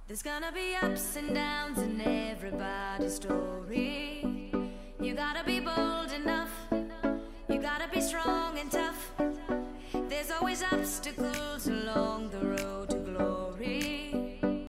There's gonna be ups and downs in everybody's story. You gotta be bold enough, you gotta be strong and tough. There's always obstacles along the road.